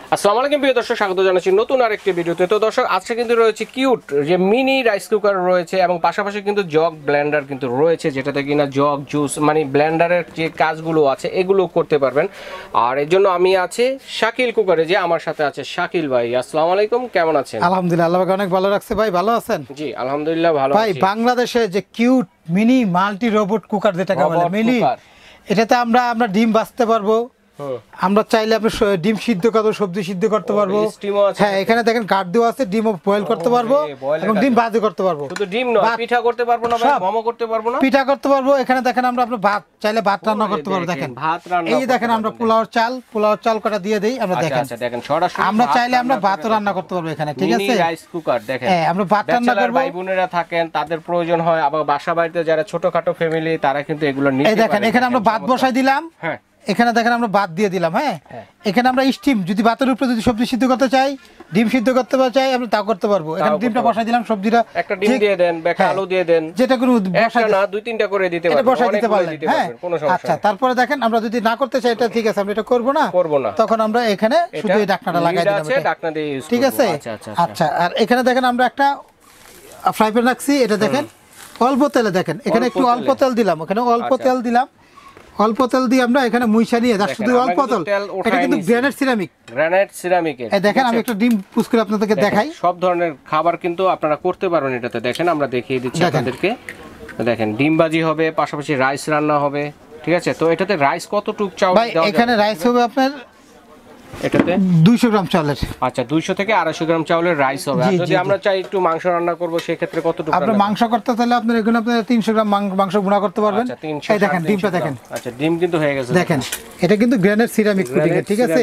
আসসালামু আলাইকুম প্রিয় দর্শক, স্বাগত জানাচ্ছি নতুন আরেকটি ভিডিওতে। তো দর্শক, আজকে কিন্তু রয়েছে কিউট যে মিনি রাইস কুকার রয়েছে এবং পাশাপাশি কিন্তু জগ ব্লেন্ডার কিন্তু রয়েছে, যেটাতে কিনা জগ জুস মানে ব্লেন্ডারের যে কাজগুলো আছে এগুলো করতে পারবেন। আর এর জন্য আমি আছি শাকিল কুকারে, যে আমার সাথে আছে শাকিল ভাই। আসসালামু আলাইকুম, কেমন আছেন? আলহামদুলিল্লাহ, আল্লাহ পাক অনেক ভালো রাখছে ভাই। ভালো আছেন? জি আলহামদুলিল্লাহ ভালো ভাই। আছি। বাংলাদেশে যে cute mini multi robot cooker যেটাকে বলে মিনি, এটাতে আমরা ডিম ভাজতে পারবো, আমরা চাইলে আপনি ডিম সিদ্ধ করতে, সবজি সিদ্ধ করতে পারবো। হ্যাঁ, এখানে দেখেন কাঠ দেওয়া আছে, ডিমও বয়েল করতে পারবো এবং ডিম ভাজি করতে পারবো। শুধু ডিম নয়, পিঠা করতে পারবো না ভাই? মোমো করতে পারবো না? পিঠা করতে পারবো। এখানে দেখেন আমরা আপনার ভাত চাইলে ভাত রান্না করতে পারবো। দেখেন ভাত রান্না, এই দেখেন আমরা পোলাও চাল কটা দিয়ে দেই আমরা। দেখেন দেখেন সরাসরি আমরা চাইলে আমরা ভাত রান্না করতে পারবো এখানে, ঠিক আছে? রাইস কুকার দেখেন, হ্যাঁ আমরা ভাত রান্না করব। ভাই বোনেরা থাকেন, তাদের প্রয়োজন হয়, আবার বাসা বাড়িতে যারা ছোটখাটো ফ্যামিলি তারা কিন্তু এগুলো নিতে পারে। এই দেখেন এখানে আমরা ভাত বসাই দিলাম। হ্যাঁ, এখানে দেখেন আমরা ভাত দিয়ে দিলাম। হ্যাঁ, এখানে আমরা স্টিম যদি ভাতের উপরে যদি সবজি সিদ্ধ করতে চাই, ডিম সিদ্ধ করতে চাই, আমরা তাও করতে পারবো। এখানে ডিমটা বসাই দিলাম, সবজিটা একটা ডিম দিয়ে দেন, একটা আলু দিয়ে দেন, যেটা কোনো বসাই না দুই তিনটা করে দিতে পারবেন, বসাই দিতে পারবেন। হ্যাঁ, কোনো সমস্যা আচ্ছা। তারপরে দেখেন আমরা যদি না করতে চাই, এটা ঠিক আছে, আমরা এটা করব না, তখন আমরা এখানে শুধু এই ঢাকনাটা লাগাই দিলাম, ঢাকনা দিয়ে ইউজ করব। ঠিক আছে? আচ্ছা। আর এখানে দেখেন আমরা একটা ফ্রাই প্যান রাখছি, এটা দেখেন অল্প তেলে, দেখেন এখানে একটু অল্প তেল দিলাম, ওখানে অল্প তেল দিলাম। অল্প তেল দিয়ে আমরা এখানে মুইসা নিয়ে শুধু অল্প তেল, এটা কিন্তু গ্রানাইট সিরামিকের। এই দেখেন আমি একটা ডিম পুশ করে আপনাদেরকে দেখাই। সব ধরনের খাবার কিন্তু আপনারা করতে পারবেন এটাতে। দেখেন আমরা দেখিয়ে দিচ্ছি আপনাদেরকে। দেখেন ডিম ভাজি হবে, পাশাপাশি রাইস রান্না হবে, ঠিক আছে? তো এটাতে রাইস কতটুকু চাউল দেওয়া যাবে? এখানে রাইস হবে আপনার এটাতে 200 গ্রাম চাউলের। আচ্ছা, 200 থেকে 250 গ্রাম চাউলের রাইস হবে। আর যদি আমরা চাই একটু মাংস রান্না করব, সেই ক্ষেত্রে কতটুকু? আপনি মাংস করতে চাইলে আপনি এখানে আপনি 300 গ্রাম মাংস গুঁড়া করতে পারবেন। এই দেখেন ডিমটা দেখেন। আচ্ছা, ডিম কিন্তু হয়ে গেছে। দেখেন এটা কিন্তু গ্রানাইট সিরামিক কোটিং, ঠিক আছে?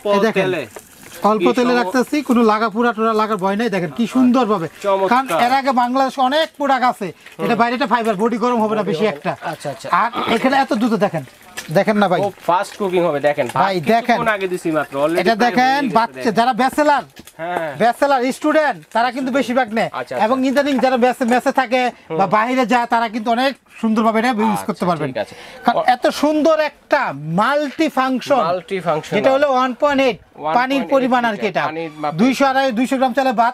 অল্প তেলে রাখতেছি, কোনো লাগা পুরা টোরা লাগার ভয় নাই। দেখেন কি সুন্দর ভাবে, কারণ এর আগে বাংলাদেশে অনেক প্রোডাক্ট আছে, এটা বাইরেটা ফাইবার, বডি গরম হবে না বেশি একটা। আচ্ছা আচ্ছা। আর এখানে এত দ্রুত দেখেন না ভাই, খুব ফাস্ট কুকিং হবে। দেখেন ভাই, দেখেন আগে দিছি মাত্র অলরেডি। এটা দেখেন বাচ্চা যারা ব্যাচেলার স্টুডেন্ট তারা কিন্তু বেশিরভাগ নেয়, এবং ইদানিং যারা মেসে থাকে বা বাইরে যায় তারা কিন্তু অনেক সুন্দরভাবে এটা ইউজ করতে পারবেন। কারণ এত সুন্দর একটা মাল্টি ফাংশন, যেটা হলো 1.8 পানির পরিমাণ আর কি। এটা 200 গ্রাম চালের ভাত,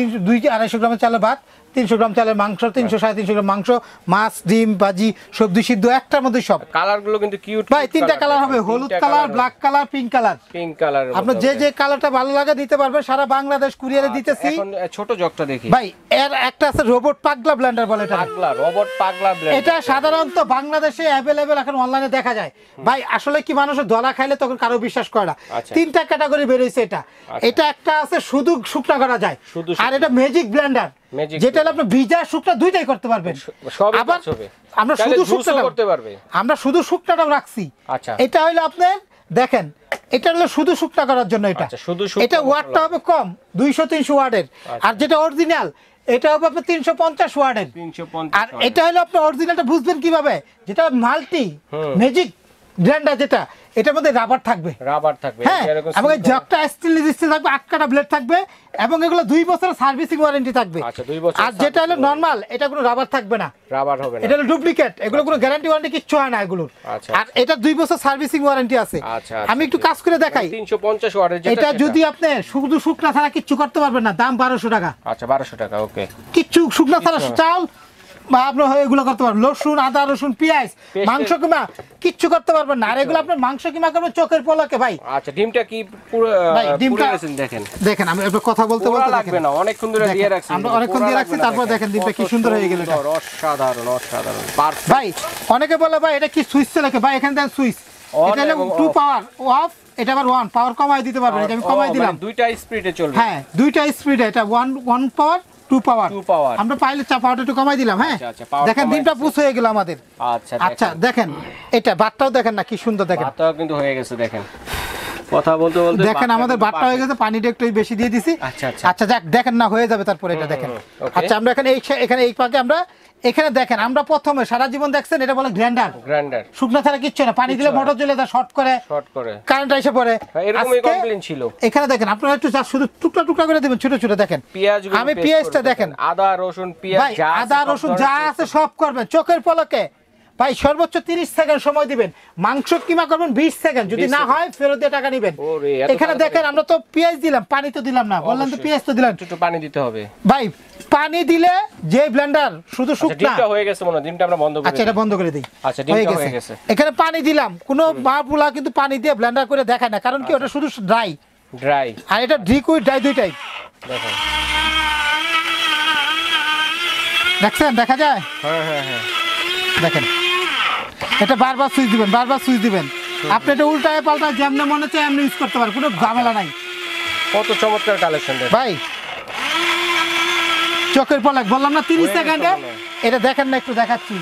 250 গ্রামের চালের ভাত, 300 গ্রাম চালের মাংস, 300-350 গ্রাম মাংস, মাছ, ডিম ভাজি, সবজি সিদ্ধ, একটার মধ্যে সব। কালারগুলো কিন্তু কিউট ভাই। 3টা কালার হবে, হলুদ colour, black colour, pink colour. আপনার যে কালারটা ভালো লাগে দিতে পারবেন, সারা বাংলাদেশ কুরিয়ারে দিতেছি। এখন ছোট জগটা দেখি ভাই, এর একটা আছে রোবট পাগলা ব্লেন্ডার বলে, এটা রোবট পাগলা ব্লেন্ডার। এটা সাধারণত বাংলাদেশে অ্যাভেলেবেল, এখন অনলাইনে দেখা যায়। ভাই আসলে কি, মানুষের ধলা খাইলে তখন কারো বিশ্বাস করে না। 3টা ক্যাটাগরি বের হইছে এটা। এটা একটা আছে শুধু শুকনা করা যায়, আর এটা ম্যাজিক ব্লেন্ডার, যেটা হলো আপনি ভিজা শুকনা দুইটাই করতে পারবেন। আবার আমরা শুধু শুকনা করতে পারবে, আমরা শুধু শুকনাটাও রাখছি। এটা হলো আপনার দেখেন, এটা হলো শুধু শুকনা করার জন্য। এটা ওয়াটটা হবে কম, 200-300 ওয়াটের। আর যেটা অরিজিনাল এটা হবে আপনার 350 ওয়াটের। আর এটা হলো আপনি অরিজিনালটা বুঝবেন কিভাবে, যেটা মাল্টি ম্যাজিক ব্লেন্ডার, যেটা এটার মধ্যে রাবার থাকবে। হ্যাঁ, এবং জগটা স্টেনলেস স্টিল থাকবে, 8 কাটা ব্লেড থাকবে, এবং এগুলো 2 বছরের সার্ভিসিং ওয়ারেন্টি থাকবে। আর যেটা হলো নরমাল, এটা কোনো রাবার থাকবে না, এটা হলো ডুপ্লিকেট, এগুলো কোনো গ্যারান্টি ওয়ারেন্টি কিচ্ছু হয় না এগুলোর। আর এটা 2 বছর সার্ভিসিং ওয়ারেন্টি আছে। আমি একটু কাজ করে দেখাই। 350 ওয়াটের এটা যদি আপনি শুধু শুকনা ছাড়া কিচ্ছু করতে পারবেন না, দাম 1200 টাকা। আচ্ছা, 1200 টাকা। ওকে, কিচ্ছু শুকনা ছাড়া চাল বা আপনার এগুলো করতে পারবেন, লসুন, আদা, রসুন, পেঁয়াজ, মাংস কিমা কিচ্ছু করতে পারবেন না। আর এগুলো আপনার মাংস কিমা করবেন চোখের পলকে। ভাই আচ্ছা, ডিমটা কি পুরো ডিমটা দেখেন, দেখেন আমি একটু কথা বলতে লাগবে না, অনেকক্ষণ ধরে দিয়ে রাখছি, আমরা অনেকক্ষণ দিয়ে রাখছি। তারপর দেখেন ডিমটা কি সুন্দর হয়ে গেল, অসাধারণ। ভাই অনেকে বলে ভাই এটা কি সুইচ লাগে, ভাই এখানে দেন সুইচ, এটা হলো 2 পাওয়ার অফ, এটা আবার 1 পাওয়ার কমাই দিতে পারবেন। এটা আমি কমাই দিলাম, দুইটা স্পিডে চলবে। হ্যাঁ, দুইটা স্পিডে, এটা 1 পাওয়ার 2 পাওয়ার। আমরা পাইলে পাওয়ারটা একটু কমাই দিলাম। হ্যাঁ, দেখেন ডিমটা পুষ হয়ে গেল আমাদের। আচ্ছা দেখেন, এটা বাটটাও দেখেন না কি সুন্দর, দেখেন বাটটাও কিন্তু হয়ে গেছে। দেখেন কথা বলতে বলতে দেখেন আমাদের বাটটা হয়ে গেছে, পানিটা একটু বেশি দিয়ে দিছি। আচ্ছা যাক, দেখেন না হয়ে যাবে তারপরে এটা দেখেন। আচ্ছা, আমরা এখানে এই পাকে আমরা এখানে দেখেন, আমরা প্রথমে সারা জীবন দেখছেন এটা বলে গ্রাইন্ডার। শুকনা ছাড়া কিচ্ছু না, পানি দিলে মোটর জ্বলে যায়, শর্ট করে কারেন্ট এসে পড়ে, এরকমই কমপ্লেইন ছিল। এখানে দেখেন আপনারা একটু শুধু টুকরা টুকরা করে দিবেন, ছোট ছোট। দেখেন আমি পেঁয়াজটা দেখেন, আদা রসুন পেঁয়াজ, আদা রসুন যা আছে সব করবেন চোখের পলকে। ভাই সর্বোচ্চ 30 সেকেন্ড সময় দিবেন, মাংস কিমা করবেন 20 সেকেন্ড, যদি না হয় ফেরত দিয়ে টাকা নেবেন। এখানে দেখেন আমরা তো পেঁয়াজ দিলাম, পানি তো দিলাম না, বললাম তো পেঁয়াজ তো দিলাম, একটু পানি দিতে হবে ভাই। পানি দিলে যে ব্লেন্ডার শুধু শুকনা, ডিমটা হয়ে গেছে মনে হয়, ডিমটা আমরা বন্ধ করে আচ্ছা এটা বন্ধ করে দিই। আচ্ছা ডিমটা হয়ে গেছে। এখানে পানি দিলাম, কোনো মা পোলা কিন্তু পানি দিয়ে ব্লেন্ডার করে দেখায় না, কারণ কি ওটা শুধু ড্রাই, আর এটা লিকুইড ড্রাই দুইটাই। দেখেন দেখছেন, দেখা যায়, হ্যাঁ দেখেন এটা বারবার সুইচ দিবেন, বারবার সুইচ দিবেন, আপনি এটা উল্টায় পাল্টায় যেমন মনে চায় এমনি ইউজ করতে পারেন, কোনো ঝামেলা নাই। কত চমৎকার কালেকশন ভাই চোখের পলক বললাম না 30 সেকেন্ডে, এটা দেখেন না, একটু দেখাচ্ছি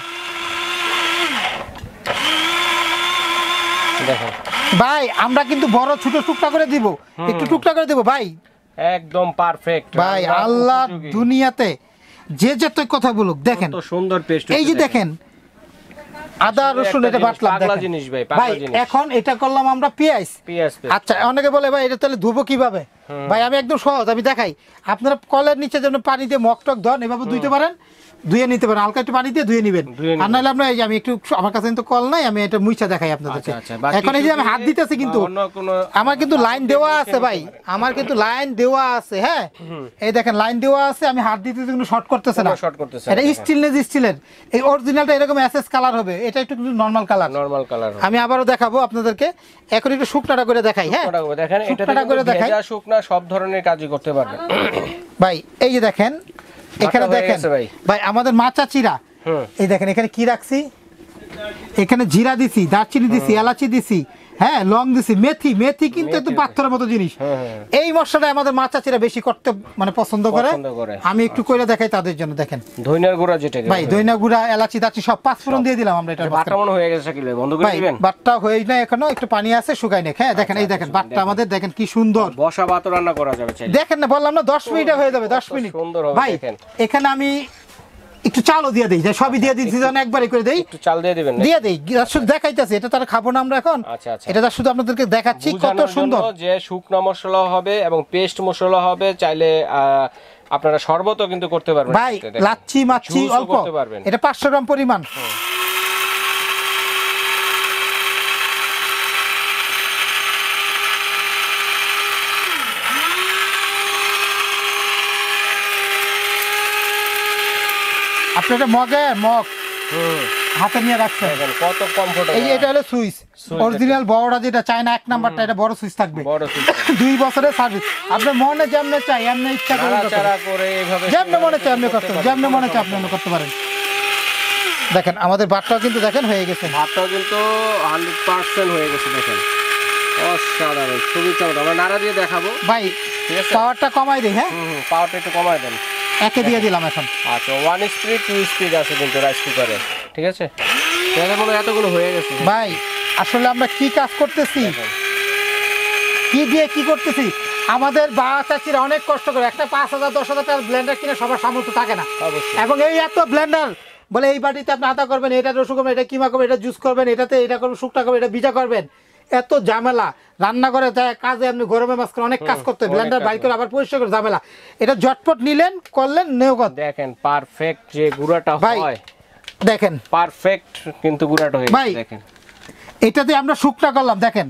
দেখেন ভাই। আমরা কিন্তু বড় ছোট টুকটা করে দিব, একটু টুকটা করে দিব ভাই, একদম পারফেক্ট ভাই। আল্লাহ দুনিয়াতে যে যত কথা বলুক, দেখেন কত সুন্দর পেস্ট, এই যে দেখেন আদা রসুন এটা বাটলাম, পাগলা জিনিস ভাই, ভাই। পাগলা জিনিস। এখন এটা করলাম আমরা পেঁয়াজ। আচ্ছা অনেকে বলে ভাই এটা তাহলে ধুবো কিভাবে, ভাই আমি একদম সহজ, আমি দেখাই। আপনারা কলের নিচে যেন পানি দিয়ে মকটক ধন, এভাবে ধুইতে পারেন, ধুয়ে নিতে পারেন, হালকা একটু পানি দিয়ে ধুয়ে নেবেন। আর নাহলে আপনার এই যে আমি একটু, আমার কাছে কিন্তু কল নাই, আমি এটা মুইছা দেখাই আপনাদেরকে। এখন এই যে আমি হাত দিতেছি, কিন্তু আমার কিন্তু লাইন দেওয়া আছে ভাই, আমার কিন্তু লাইন দেওয়া আছে, হ্যাঁ এই দেখেন লাইন দেওয়া আছে, আমি হাত দিতেছি কিন্তু শর্ট করতেছে না, এটা স্টিলনেস, স্টিলের এই অরিজিনালটা এরকম এসএস কালার হবে, এটা একটু নরমাল কালার, নরমাল কালার। আমি আবারও দেখাবো আপনাদেরকে, এখন একটু শুকনাটা করে দেখাই, হ্যাঁ দেখেন এটা করে দেখাই, ভেজা শুকনা সব ধরনের কাজই করতে পারবেন ভাই। এই যে দেখেন এখানে দেখেন ভাই আমাদের মা চাচিরা, এই দেখেন এখানে কি রাখছি, এখানে জিরা দিছি, দারচিনি দিছি, এলাচি দিছি, হ্যাঁ লং দিছি, মেথি, মেথি কিন্তু একটু পাথরের মতো জিনিস। এই মশলাটা আমাদের মা চাচিরা বেশি করতে মানে পছন্দ করে, আমি একটু করে দেখাই তাদের জন্য। দেখেন ধনিয়ার গুঁড়া, যেটা ভাই ধনিয়া গুঁড়া, এলাচি, দারচিনি সব 5 ফোড়ন দিয়ে দিলাম আমরা। এটা বাটা মনে হয়ে গেছে, কিলে বন্ধ করে দিবেন, বাটটা হয়ে না এখনো, একটু পানি আছে শুকাই না, হ্যাঁ দেখেন এই দেখেন বাটটা আমাদের, দেখেন কি সুন্দর, বসা ভাত রান্না করা যাবে, দেখেন না বললাম না 10 মিনিটে হয়ে যাবে, 10 মিনিট ভাই। এখানে আমি একটু চালও দিয়ে দেই, সবই দিয়ে দিচ্ছি, যেন একবারই করে দেই, একটু চাল দিয়ে দিবেন, দিয়ে দেই, শুধু দেখাইতেছি, এটা তারা খাবো না আমরা এখন, এটা শুধু আপনাদেরকে দেখাচ্ছি কত সুন্দর যে শুকনো মশলা হবে এবং পেস্ট মশলা হবে, চাইলে আপনারা শরবতও কিন্তু করতে পারবেন ভাই, লাচ্ছি মাচ্ছি অল্প, এটা 500 গ্রাম পরিমাণ। আপনারা মগ হাতে নিয়ে রাখছেন, কত কমফোর্টেবল। এই এটা হলো সুইচ, অরিজিনাল বড়টা যেটা চায়না 1 নাম্বারটা, এটা বড় সুইচ থাকবে, 2 বছরের সার্ভিস। আপনার মনে যেমনে চাই এমনি ইচ্ছা করে এইভাবে, যেমনে মনে চাই এমনি করতে পারেন, যেমনে মনে চাই আপনি করতে পারেন। দেখেন আমাদের ভাতটাও কিন্তু দেখেন হয়ে গেছে, ভাতটাও কিন্তু 100% হয়ে গেছে, দেখেন অসাধারণ, খুবই চমৎকার। আমরা নাড়া দিয়ে দেখাবো ভাই, পাওয়ারটা কমাই দেই, হ্যাঁ পাওয়ারটা একটু কমাই দেন, একে দিয়ে দিলাম এখন। আচ্ছা 1 স্পিড 2 স্পিড আছে কিন্তু রাইস কুকারে, ঠিক আছে। তাহলে বলো এতগুলো হয়ে গেছে ভাই, আসলে আমরা কি কাজ করতেছি, কি দিয়ে কি করতেছি, আমাদের বাবা চাচিরা অনেক কষ্ট করে, একটা 5,000 10,000 টাকার ব্লেন্ডার কিনে সবার সামর্থ্য থাকে না, এবং এই এত ব্লেন্ডার বলে এই বাটিতে আপনি আটা করবেন, এটা রসুন করবেন, এটা কিমা করবেন, এটা জুস করবেন, এটাতে এটা করবেন, শুকনা করবেন, এটা ভিজা করবেন, এত ঝামেলা। রান্না করে যায় কাজে, আপনি গরমে মাছ করে অনেক কাজ করতে হয়, ব্লেন্ডার বাইর করে আবার পরিষ্কার করে ঝামেলা। এটা ঝটপট নিলেন, করলেন, নেওগত। দেখেন পারফেক্ট যে গুঁড়াটা হয়, দেখেন পারফেক্ট কিন্তু গুঁড়াটা হয়ে গেছে, দেখেন এটাতে আমরা শুকনা করলাম, দেখেন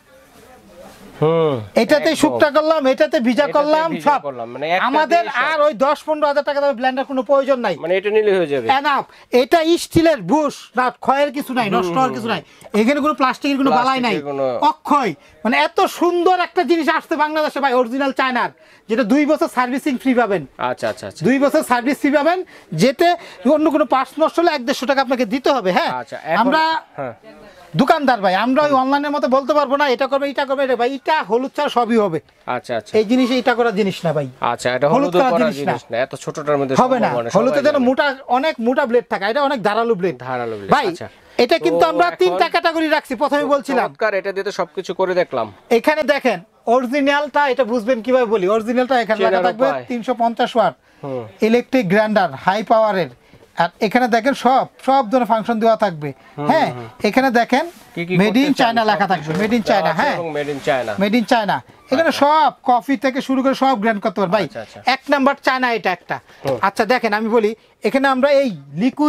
এটাতে শুকনা করলাম, এটাতে ভিজা করলাম, সব আমাদের আর ওই 10-15 হাজার টাকা দামের ব্লেন্ডার কোনো প্রয়োজন নাই, মানে এটা নিলে হয়ে যাবে এনাফ। এটা স্টিলের বুশ, না ক্ষয়ের কিছু নাই, নষ্ট হওয়ার কিছু নাই, এখানে কোনো প্লাস্টিকের কোনো বালাই নাই, অক্ষয়। মানে এত সুন্দর একটা জিনিস আসছে বাংলাদেশে ভাই, অরিজিনাল চায়নার, যেটা 2 বছর সার্ভিসিং ফ্রি পাবেন। আচ্ছা আচ্ছা, 2 বছর সার্ভিস ফ্রি পাবেন, যেতে অন্য কোনো পার্টস নষ্ট হলে 150 টাকা আপনাকে দিতে হবে। হ্যাঁ আমরা দোকানদার ভাই, আমরা ওই অনলাইনের মতো বলতে পারবো না এটা করবে এটা করবে, এটা ভাই এটা হলুদ ছাড়া সবই হবে। আচ্ছা আচ্ছা, এই জিনিস এটা করার জিনিস না ভাই। আচ্ছা, এটা হলুদ করার জিনিস না, এত ছোটটার মধ্যে হবে না। হলুদে যেন মোটা, অনেক মোটা ব্লেড থাকে, এটা অনেক ধারালো ব্লেড, ধারালো ব্লেড ভাই। এটা কিন্তু আমরা 3টা ক্যাটাগরি রাখছি, প্রথমে বলছিলাম এটা দিয়ে তো সবকিছু করে দেখলাম। এখানে দেখেন অরিজিনালটা, এটা বুঝবেন কিভাবে বলি, অরিজিনালটা এখানে লাগা থাকবে 350 ওয়াট ইলেকট্রিক গ্রাইন্ডার, হাই পাওয়ারের। আর এখানে দেখেন সব ধরনের ফাংশন দেওয়া থাকবে। হ্যাঁ, এখানে দেখেন মেড ইন চায়না লেখা থাকবে, মেড ইন চায়না। হ্যাঁ, মেড ইন চায়না, এখানে সব কফি থেকে শুরু করে সব গ্রাইন্ড করতে পারবেন ভাই। 1 নাম্বার চায়না এটা একটা। আচ্ছা দেখেন আমি বলি, এখানে আমরা এই লিকুইড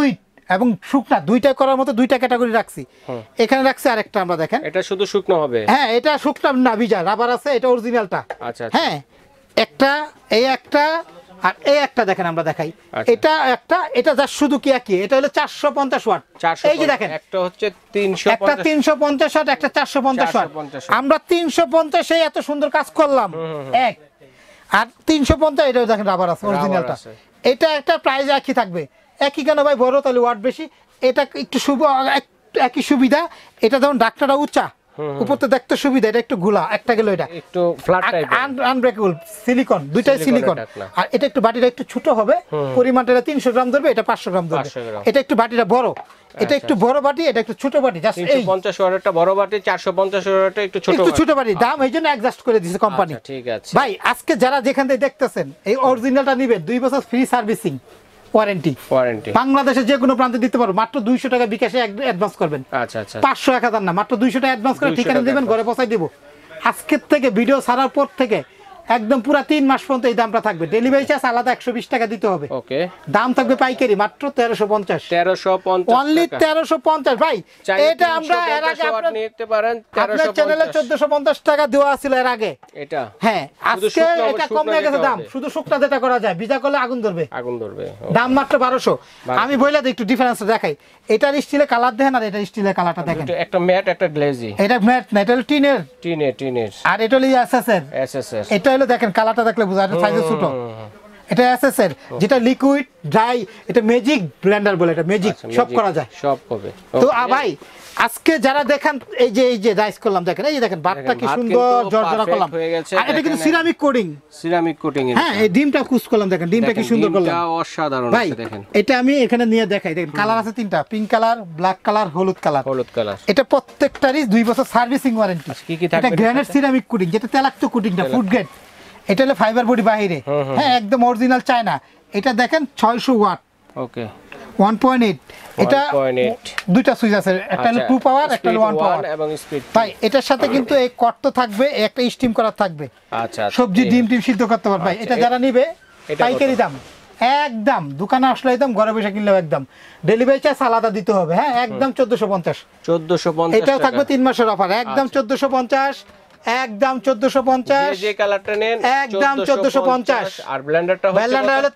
এবং শুকনা দুইটা করার মতো দুইটা ক্যাটাগরি রাখছি। এখানে রাখছি আরেকটা আমরা দেখেন, এটা শুধু শুকনো হবে? হ্যাঁ, এটা শুকনা না, ভিজা রাবার আছে, এটা অরিজিনালটা। আচ্ছা, হ্যাঁ, একটা এই একটা আর এই একটা দেখেন, আমরা দেখাই। এটা একটা, এটা যা শুধু কি একই, এটা হলো 450 ওয়াট। এই যে দেখেন, একটা হচ্ছে 350, একটা 350 ওয়াট, একটা 450 ওয়াট। আমরা 350 এ এত সুন্দর কাজ করলাম এক, আর 350 এটাও দেখেন রাবার আছে অরিজিনালটা। এটা একটা প্রাইস একই থাকবে। একই কেন ভাই, বড় তাহলে ওয়াট বেশি। এটা একটু একই সুবিধা, এটা যেমন ডাক্তারটা উঁচা, উপর তো দেখতে সুবিধা, এটা একটু গুলা, একটা গেল এটা একটু ফ্ল্যাট টাইপ, আনব্রেকেবল সিলিকন, দুইটাই সিলিকন। আর এটা একটু বাটিটা একটু ছোট হবে, পরিমাণটা 300 গ্রাম ধরবে, এটা 500 গ্রাম ধরবে। এটা একটু বাটিটা বড়, এটা একটু বড় বাটি, এটা একটু ছোট বাটি। জাস্ট 350 ওয়াটেরটা বড় বাটি, 450 ওয়াটেরটা একটু ছোট বাটি। দাম এইজন্য অ্যাডজাস্ট করে দিয়েছে কোম্পানি। ঠিক আছে ভাই, আজকে যারা যেখান থেকে দেখতেছেন, এই অরিজিনালটা নিবেন, 2 বছর ফ্রি সার্ভিসিং ওয়ারেন্টি। বাংলাদেশে যে কোনো প্রান্তে দিতে পারবো, মাত্র 200 টাকা বিকাশে অ্যাডভান্স করবেন। আচ্ছা আচ্ছা, 500 1000 না, মাত্র 200 টাকা অ্যাডভান্স করে ঠিকানা দিবেন, ঘরে পৌঁছাই দিব। আজকের থেকে ভিডিও ছাড়ার পর থেকে একদম পুরো 3 মাস পর্যন্ত এই দামটা থাকবে। ডেলিভারি চার্জ আলাদা 120 টাকা দিতে হবে। ওকে, দাম থাকবে পাইকারি মাত্র 1350 অনলি 1350। ভাই, এটা আমরা এর আগে নিতে পারেন, আপনার চ্যানেলে 1450 টাকা দেওয়া ছিল এর আগে। এটা হ্যাঁ, আজকে এটা কমে গেছে দাম। শুধু শুকনা যেটা করা যায়, ভিজা করলে আগুন ধরবে। দাম মাত্র 1200। আমি বইলা দিই, একটু ডিফারেন্স দেখাই। এটার স্টিলের কালার দেখেন, আর এটার স্টিলের কালারটা দেখেন। একটা ম্যাট, একটা গ্লেজি। এটা ম্যাট না, এটা হলো টিনের। আর এটা হলো এসএসএর। এটা হলো দেখেন, কালারটা দেখলে বোঝা যায়, সাইজে ছোট। এটা এসএসএর, যেটা লিকুইড ড্রাই, এটা ম্যাজিক ব্লেন্ডার বলে, এটা ম্যাজিক, সব করা যায়, সব হবে। তো ভাই, আজকে যারা দেখেন, এই যে রাইস করলাম, দেখেন এই যে দেখেন ভাতটা কি সুন্দর জর্জরা করলাম। আর এটা কিন্তু সিরামিক কোটিং। হ্যাঁ, এই ডিমটা কুচ করলাম, দেখেন ডিমটা কি সুন্দর করলাম, এটা অসাধারণ আছে। দেখেন, এটা আমি এখানে নিয়ে দেখাই। দেখেন, কালার আছে 3টা, পিঙ্ক কালার, ব্ল্যাক কালার, হলুদ কালার। এটা প্রত্যেকটারই 2 বছর সার্ভিসিং ওয়ারেন্টি। এটা গ্রানাইট সিরামিক কোটিং, যেটা তেলাক্ত কোটিং না, ফুড গ্রেড। এটা হলো ফাইবার বডি বাহিরে, হ্যাঁ, একদম অরিজিনাল চায়না। এটা দেখেন 600 ওয়াট। ওকে, 1.8। এটা 2টা সুইচ আছে, একটা হলো 2 পাওয়ার, একটা হলো 1 পাওয়ার এবং স্পিড। ভাই, এটার সাথে কিন্তু এই কট তো থাকবে, একটা স্টিম করা থাকবে। আচ্ছা, সবজি ডিম সিদ্ধ করতে পারবে। এটা যারা নিবে, পাইকারি দাম একদম, দোকানে আসলে একদম, ঘরে বসে কিনলেও একদম। ডেলিভারি চার্জ আলাদা দিতে হবে। হ্যাঁ, একদম 1450। এটাও থাকবে 3 মাসের অফার, একদম 1450, একদম 1450। যে কালারটা নেন একদম 1450। আর ব্লেন্ডারটা হলো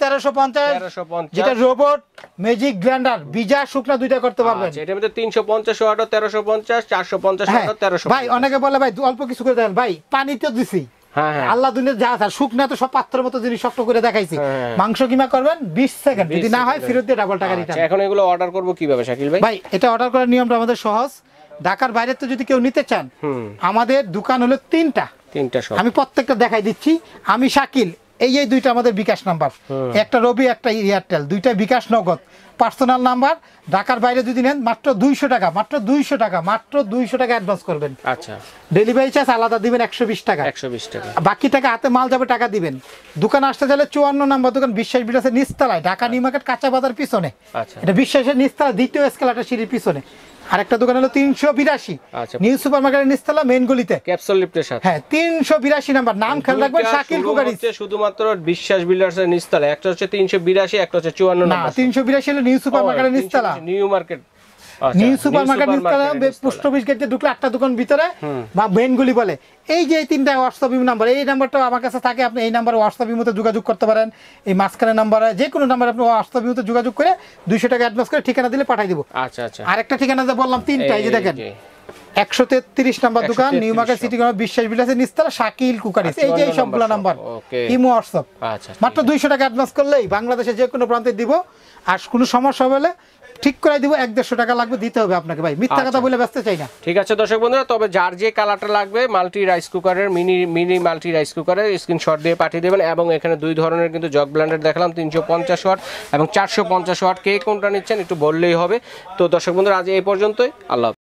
1350, যেটা রোবট ম্যাজিক ব্লেন্ডার, ভিজা শুকনা দুইটা করতে পারবেন। আচ্ছা, এটার মধ্যে 350 ওয়াট, 1350, 450 ওয়াট, 1350। ভাই, অনেকে বলে ভাই অল্প কিছু করে দেন। ভাই, পানি তো দিছি। হ্যাঁ, আল্লাহ দুনিয়া যা আছে, শুকনা তো সব পাত্রের মতো জিনিস শক্ত করে দেখাইছি। মাংস কিমা করবেন 20 সেকেন্ড, যদি না হয় ফেরত দিয়ে ডাবল টাকা রিটার্ন। এখন এগুলো অর্ডার করব কিভাবে শাকিল ভাই? ভাই, এটা অর্ডার করার নিয়মটা আমাদের সহজ। ঢাকার বাইরে তো যদি কেউ নিতে চান, আমাদের দোকান হলো 3টা। আমি প্রত্যেকটা দেখাই দিচ্ছি। আমি শাকিল, এই 2টা আমাদের বিকাশ নাম্বার, একটা রবি, একটা এয়ারটেল, 2টা বিকাশ নগদ পার্সোনাল নাম্বার। ঢাকার বাইরে যদি নেন, মাত্র 200 টাকা, মাত্র 200 টাকা, মাত্র 200 টাকা অ্যাডভান্স করবেন। আচ্ছা, ডেলিভারি চার্জ আলাদা দিবেন 120 টাকা। বাকি টাকা হাতে মাল যাবে, টাকা দিবেন। দোকান আসতে চাইলে 54 নম্বর দোকান, বিশ্বাস বিলাসের নিচতলায়, ঢাকা নিউ মার্কেট কাঁচা বাজার পিছনে। এটা বিশ্বাসের নিচতলা, দ্বিতীয় এসকেলেটর সিঁড়ির পিছনে। আরেকটা দোকান হলো 382, নিউ সুপার মার্কেটের নিচতলা, মেইন গলিতে, ক্যাপসুল লিফটের সাথে। হ্যাঁ, 382 নাম্বার। নাম খেয়াল রাখবেন, শাকিল কুকারিজ। শুধুমাত্র বিশ্বাস বিল্ডার্সের নিচতলা। একটা হচ্ছে 382, একটা হচ্ছে 54 না, 382 হলো নিউ সুপার মার্কেটের নিচতলা, new market. New super market নিচতলা, পোস্ট অফিস গেটে ঢুকলে 8টা দোকান ভিতরে, বা মেইন গলি বলে। এই যে 3টা হোয়াটসঅ্যাপ নাম্বার, এই নাম্বারটা আমার কাছে থাকে। আপনি এই নাম্বারে হোয়াটসঅ্যাপ মধ্যে যোগাযোগ করতে পারেন। এই মাঝখানে নাম্বারে যে কোনো নাম্বারে আপনি হোয়াটসঅ্যাপ মধ্যে যোগাযোগ করে 200 টাকা অ্যাডভান্স করে ঠিকানা দিলে পাঠিয়ে দিব। আচ্ছা আচ্ছা, আরেকটা ঠিকানা যে বললাম 3টা, এই যে দেখেন 133 নাম্বার দোকান, নিউ মার্কেট সিটি কর্নার, বিশ্বাস বিলাসের নিচতলা, শাকিল কুকারিজ। এই যে সবগুলো নাম্বার, ইমো হোয়াটসঅ্যাপ। মাত্র 200 টাকা অ্যাডভান্স করলেই বাংলাদেশে যে কোনো প্রান্তে দিব। আর কোনো সমস্যা হলে ঠিক করে দিব, 150 টাকা লাগবে, দিতে হবে আপনাকে। ভাই, মিথ্যা কথা বলে ব্যস্ত চাই না। ঠিক আছে দর্শক বন্ধুরা, তবে যার যে কালারটা লাগবে, মাল্টি রাইস কুকারের, মিনি মাল্টি রাইস কুকারের স্ক্রিনশট দিয়ে পাঠিয়ে দেবেন। এবং এখানে 2 ধরনের কিন্তু জগ ব্লেন্ডার দেখালাম, 350 ওয়াট এবং 450 ওয়াট। কে কোনটা নিচ্ছেন একটু বললেই হবে। তো দর্শক বন্ধুরা, আজ এই পর্যন্তই। আল্লাহ।